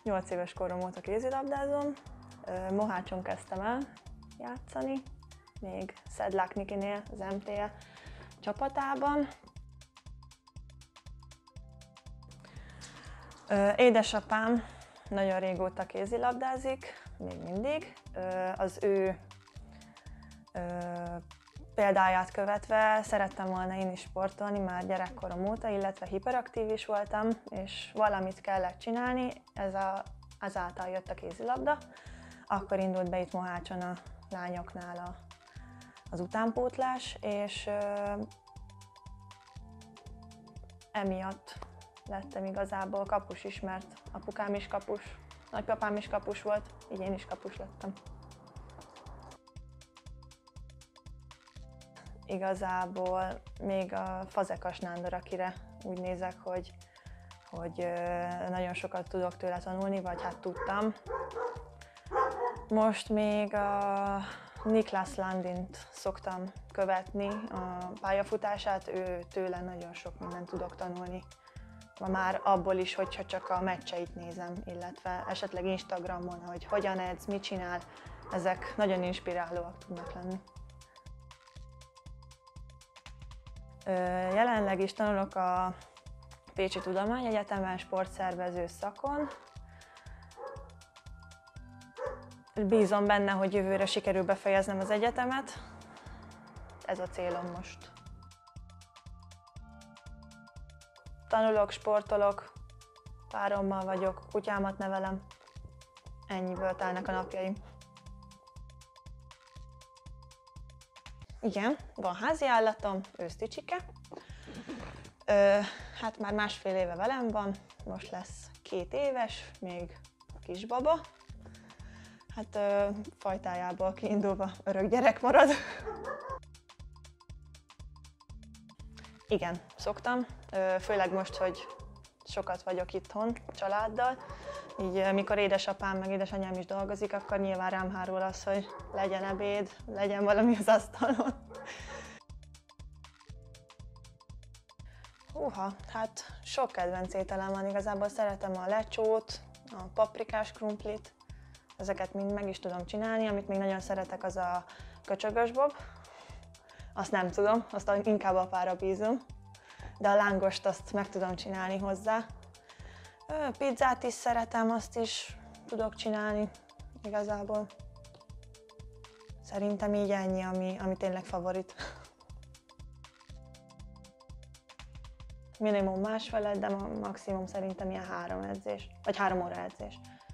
8 éves korom óta kézilabdázom, Mohácson kezdtem el játszani, még Szedlák Nikinél, az MTE csapatában. Édesapám nagyon régóta kézilabdázik, még mindig. Az ő példáját követve szerettem volna én is sportolni már gyerekkorom óta, illetve hiperaktív is voltam, és valamit kellett csinálni, ezáltal jött a kézilabda. Akkor indult be itt Mohácson a lányoknál az utánpótlás, és emiatt lettem igazából kapus is, mert apukám is kapus, nagypapám is kapus volt, így én is kapus lettem. Igazából még a Fazekas Nándor, akire úgy nézek, hogy nagyon sokat tudok tőle tanulni, vagy hát tudtam. Most még a Niklas Landint szoktam követni, a pályafutását, tőle nagyon sok mindent tudok tanulni. Már abból is, hogyha csak a meccseit nézem, illetve esetleg Instagramon, hogy hogyan edz, mit csinál, ezek nagyon inspirálóak tudnak lenni. Jelenleg is tanulok a Pécsi Tudományegyetemen sportszervező szakon. Bízom benne, hogy jövőre sikerül befejeznem az egyetemet. Ez a célom most. Tanulok, sportolok, párommal vagyok, kutyámat nevelem. Ennyiből telnek a napjaim. Igen, van házi állatom, Őszticsike. Hát már másfél éve velem van, most lesz 2 éves, még kisbaba. Hát fajtájából kiindulva örök gyerek marad. Igen, szoktam, főleg most, hogy sokat vagyok itthon családdal. Így mikor édesapám meg édesanyám is dolgozik, akkor nyilván rám hárul az, hogy legyen ebéd, legyen valami az asztalon. Húha, hát sok kedvenc ételem van, igazából szeretem a lecsót, a paprikás krumplit, ezeket mind meg is tudom csinálni, amit még nagyon szeretek, az a köcsögös bob. Azt nem tudom, azt inkább apára bízom, de a lángost azt meg tudom csinálni hozzá. Pizzát is szeretem, azt is tudok csinálni igazából. Szerintem így ennyi, ami tényleg favorit. Minimum másfél, de maximum szerintem ilyen 3 edzés, vagy 3 óra edzés.